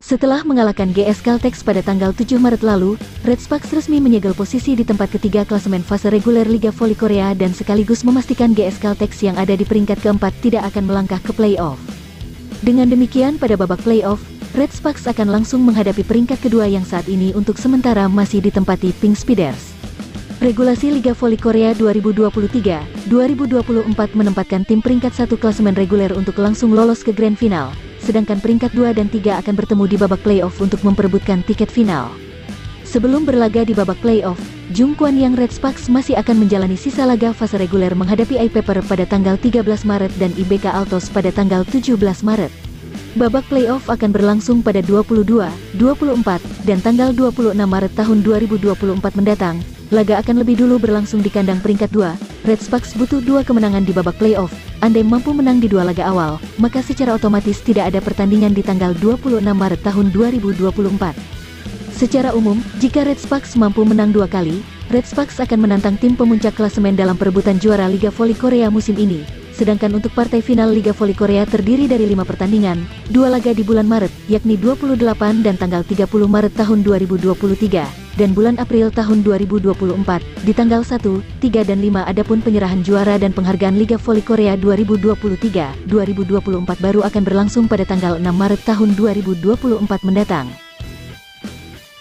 Setelah mengalahkan GS Caltex pada tanggal 7 Maret lalu, Red Sparks resmi menyegel posisi di tempat ketiga klasemen fase reguler Liga Voli Korea dan sekaligus memastikan GS Caltex yang ada di peringkat keempat tidak akan melangkah ke playoff. Dengan demikian pada babak playoff, Red Sparks akan langsung menghadapi peringkat kedua yang saat ini untuk sementara masih ditempati Pink Speeders. Regulasi Liga Voli Korea 2023-2024 menempatkan tim peringkat 1 klasemen reguler untuk langsung lolos ke Grand Final, sedangkan peringkat 2 dan 3 akan bertemu di babak playoff untuk memperebutkan tiket final. Sebelum berlaga di babak playoff, Jungkwan Yang Red Sparks masih akan menjalani sisa laga fase reguler menghadapi iPaper pada tanggal 13 Maret dan IBK Altos pada tanggal 17 Maret. Babak playoff akan berlangsung pada 22, 24, dan tanggal 26 Maret tahun 2024 mendatang. Laga akan lebih dulu berlangsung di kandang peringkat 2. Red Sparks butuh 2 kemenangan di babak playoff. Andai mampu menang di 2 laga awal, maka secara otomatis tidak ada pertandingan di tanggal 26 Maret tahun 2024. Secara umum, jika Red Sparks mampu menang 2 kali, Red Sparks akan menantang tim pemuncak klasemen dalam perebutan juara Liga Voli Korea musim ini. Sedangkan untuk partai final Liga Voli Korea terdiri dari 5 pertandingan, 2 laga di bulan Maret, yakni 28 dan tanggal 30 Maret tahun 2023, dan bulan April tahun 2024, di tanggal 1, 3 dan 5 adapun penyerahan juara dan penghargaan Liga Voli Korea 2023-2024 baru akan berlangsung pada tanggal 6 Maret tahun 2024 mendatang.